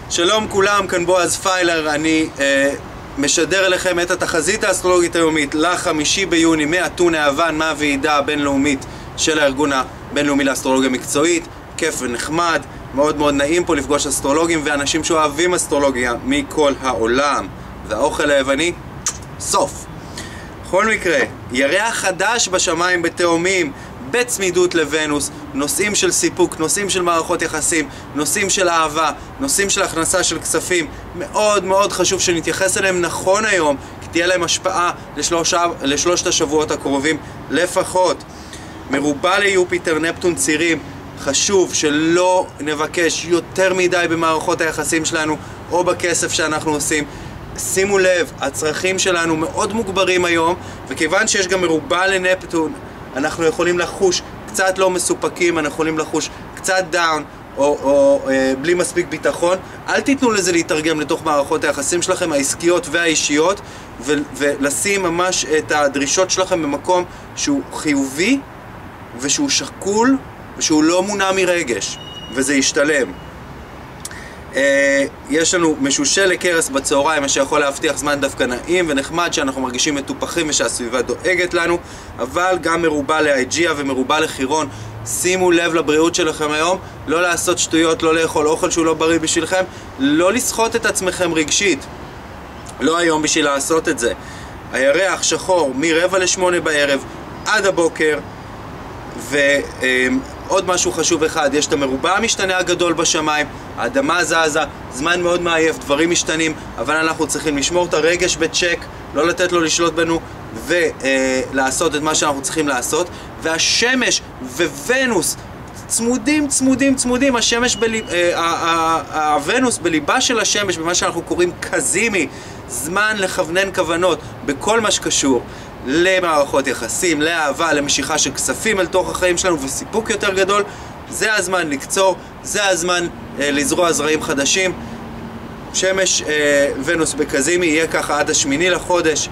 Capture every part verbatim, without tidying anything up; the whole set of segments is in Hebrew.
שלום כולם, כאן בועז פיילר, אני אה, משדר אליכם את התחזית האסטרולוגית היומית לחמישי ביוני מאתון היוון, מהוועידה הבינלאומית של הארגון הבינלאומי לאסטרולוגיה מקצועית. כיף ונחמד, מאוד מאוד נעים פה לפגוש אסטרולוגים ואנשים שאוהבים אסטרולוגיה מכל העולם. והאוכל היווני, סוף. בכל מקרה, ירח חדש בשמיים בתאומים, בצמידות לוונוס, נושאים של סיפוק, נושאים של מערכות יחסים, נושאים של אהבה, נושאים של הכנסה של כספים. מאוד מאוד חשוב שנתייחס אליהם נכון היום, כי תהיה להם השפעה לשלושה, לשלושת השבועות הקרובים לפחות. מרובה ליופיטר, נפטון, צירים, חשוב שלא נבקש יותר מדי במערכות היחסים שלנו או בכסף שאנחנו עושים. שימו לב, הצרכים שלנו מאוד מוגברים היום, וכיוון שיש גם מרובה לנפטון, אנחנו יכולים לחוש קצת לא מסופקים, אנחנו יכולים לחוש קצת דאון, או, או אה, בלי מספיק ביטחון. אל תיתנו לזה להתרגם לתוך מערכות היחסים שלכם, העסקיות והאישיות, ו- ולשים ממש את הדרישות שלכם במקום שהוא חיובי, ושהוא שקול, ושהוא לא מונע מרגש, וזה ישתלם. אה, יש לנו משושל לקרס בצהריים, מה שיכול להבטיח זמן דווקא נעים ונחמד, שאנחנו מרגישים מטופחים ושהסביבה דואגת לנו, אבל גם מרובה לאייג'יה ומרובה לחירון. שימו לב לבריאות שלכם היום, לא לעשות שטויות, לא לאכול אוכל שהוא לא בריא בשבילכם, לא לסחוט את עצמכם רגשית, לא היום בשביל לעשות את זה. הירח שחור מרבע לשמונה בערב עד הבוקר. ועוד משהו חשוב אחד, יש את המרובע המשתנה הגדול בשמיים, האדמה זזה, זמן מאוד מעייף, דברים משתנים, אבל אנחנו צריכים לשמור את הרגש בצ'ק, לא לתת לו לשלוט בנו ולעשות את מה שאנחנו צריכים לעשות. והשמש וונוס צמודים צמודים צמודים, השמש בליב, הוונוס בליבה של השמש, במה שאנחנו קוראים קזימי, זמן לכוונן כוונות בכל מה שקשור למערכות יחסים, לאהבה, למשיכה של כספים אל תוך החיים שלנו וסיפוק יותר גדול. זה הזמן לקצור, זה הזמן אה, לזרוע זרעים חדשים. שמש אה, ונוס בקזימי יהיה ככה עד השמיני לחודש.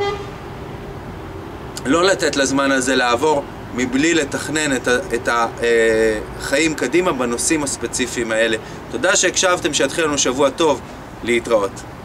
לא לתת לזמן הזה לעבור מבלי לתכנן את, את החיים קדימה בנושאים הספציפיים האלה. תודה שהקשבתם, שיתחיל לנו שבוע טוב, להתראות.